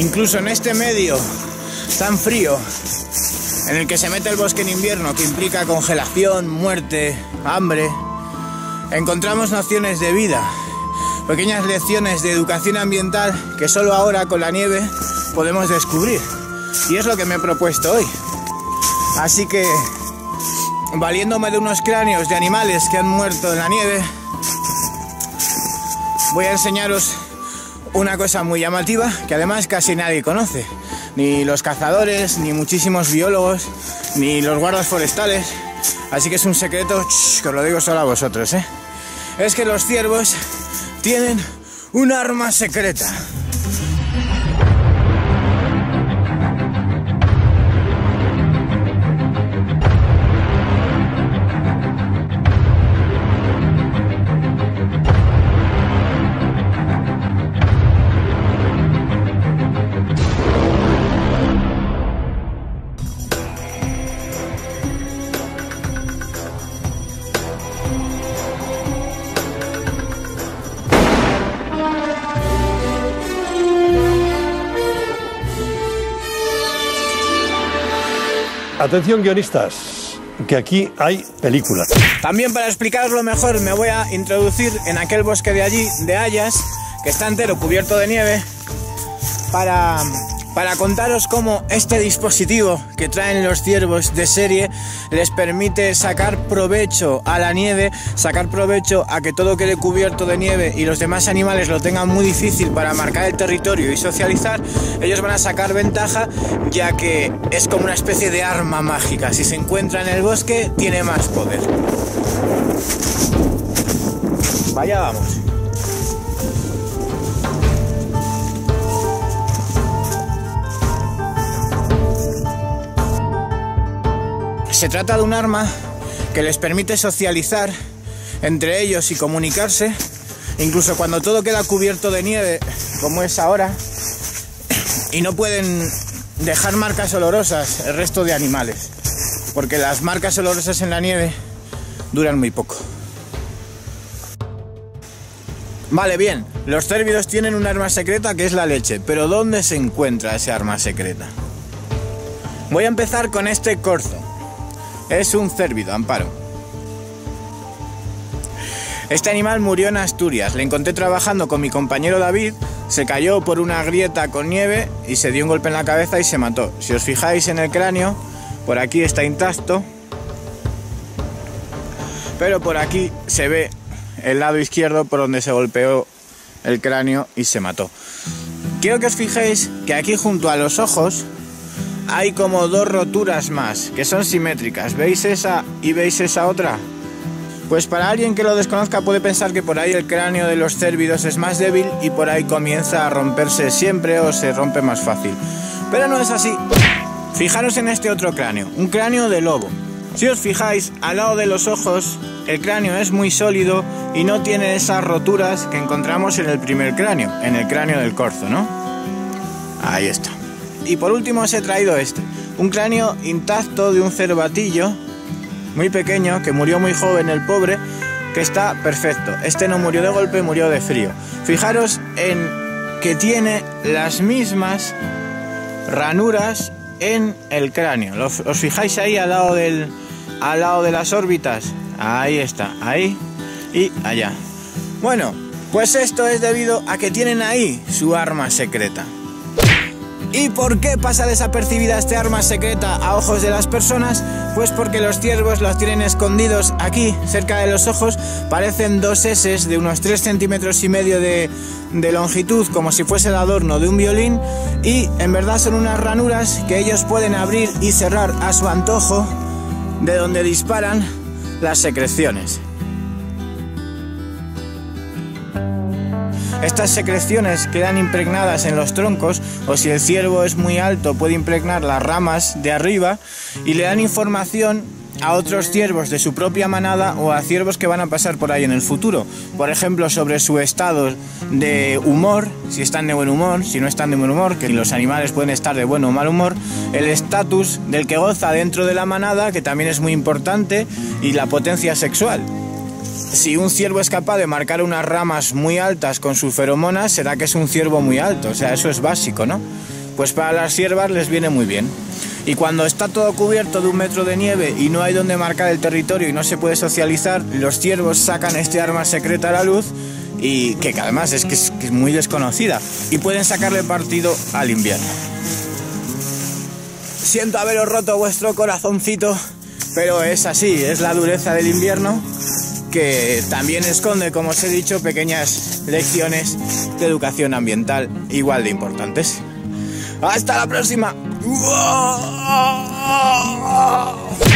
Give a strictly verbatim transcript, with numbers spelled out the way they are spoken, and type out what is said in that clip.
incluso en este medio tan frío en el que se mete el bosque en invierno, que implica congelación, muerte, hambre, encontramos nociones de vida, pequeñas lecciones de educación ambiental que solo ahora con la nieve podemos descubrir. Y es lo que me he propuesto hoy. Así que, valiéndome de unos cráneos de animales que han muerto en la nieve, voy a enseñaros una cosa muy llamativa que además casi nadie conoce. Ni los cazadores, ni muchísimos biólogos, ni los guardas forestales. Así que es un secreto shh, que os lo digo solo a vosotros, ¿eh? Es que los ciervos tienen un arma secreta. Atención, guionistas, que aquí hay película. También, para explicaroslo mejor, me voy a introducir en aquel bosque de allí, de hayas, que está entero cubierto de nieve, para, para contaros cómo este dispositivo que traen los ciervos de serie les permite sacar provecho a la nieve, sacar provecho a que todo quede cubierto de nieve y los demás animales lo tengan muy difícil para marcar el territorio y socializar. Ellos van a sacar ventaja, ya que es como una especie de arma mágica. Si se encuentra en el bosque, tiene más poder. Vaya, vamos. Se trata de un arma que les permite socializar entre ellos y comunicarse, incluso cuando todo queda cubierto de nieve, como es ahora, y no pueden dejar marcas olorosas el resto de animales, porque las marcas olorosas en la nieve duran muy poco. Vale, bien, los cérvidos tienen un arma secreta que es la leche, pero ¿dónde se encuentra ese arma secreta? Voy a empezar con este corzo. Es un cérvido, Amparo. Este animal murió en Asturias. Le encontré trabajando con mi compañero David, se cayó por una grieta con nieve y se dio un golpe en la cabeza y se mató. Si os fijáis en el cráneo, por aquí está intacto, pero por aquí se ve el lado izquierdo por donde se golpeó el cráneo y se mató. Quiero que os fijéis que aquí junto a los ojos hay como dos roturas más, que son simétricas. ¿Veis esa y veis esa otra? Pues para alguien que lo desconozca puede pensar que por ahí el cráneo de los cérvidos es más débil y por ahí comienza a romperse siempre o se rompe más fácil. Pero no es así. Fijaros en este otro cráneo, un cráneo de lobo. Si os fijáis, al lado de los ojos, el cráneo es muy sólido y no tiene esas roturas que encontramos en el primer cráneo, en el cráneo del corzo, ¿no? Ahí está. Y por último os he traído este, un cráneo intacto de un cervatillo muy pequeño, que murió muy joven el pobre, que está perfecto. Este no murió de golpe, murió de frío. Fijaros en que tiene las mismas ranuras en el cráneo. ¿Os fijáis ahí al lado, del, al lado de las órbitas? Ahí está, ahí y allá. Bueno, pues esto es debido a que tienen ahí su arma secreta. ¿Y por qué pasa desapercibida este arma secreta a ojos de las personas? Pues porque los ciervos los tienen escondidos aquí, cerca de los ojos. Parecen dos eses de unos tres centímetros y medio de, de longitud, como si fuese el adorno de un violín. Y en verdad son unas ranuras que ellos pueden abrir y cerrar a su antojo, de donde disparan las secreciones. Estas secreciones quedan impregnadas en los troncos, o si el ciervo es muy alto puede impregnar las ramas de arriba, y le dan información a otros ciervos de su propia manada o a ciervos que van a pasar por ahí en el futuro. Por ejemplo, sobre su estado de humor, si están de buen humor, si no están de buen humor, que los animales pueden estar de buen o mal humor, el estatus del que goza dentro de la manada, que también es muy importante, y la potencia sexual. si un ciervo es capaz de marcar unas ramas muy altas con sus feromonas, será que es un ciervo muy alto. O sea, eso es básico, ¿no? Pues para las ciervas les viene muy bien. Y cuando está todo cubierto de un metro de nieve y no hay donde marcar el territorio y no se puede socializar, los ciervos sacan este arma secreta a la luz, y que además es que es, que es muy desconocida, y pueden sacarle partido al invierno. Siento haberos roto vuestro corazoncito, pero es así, es la dureza del invierno, que también esconde, como os he dicho, pequeñas lecciones de educación ambiental igual de importantes. ¡Hasta la próxima!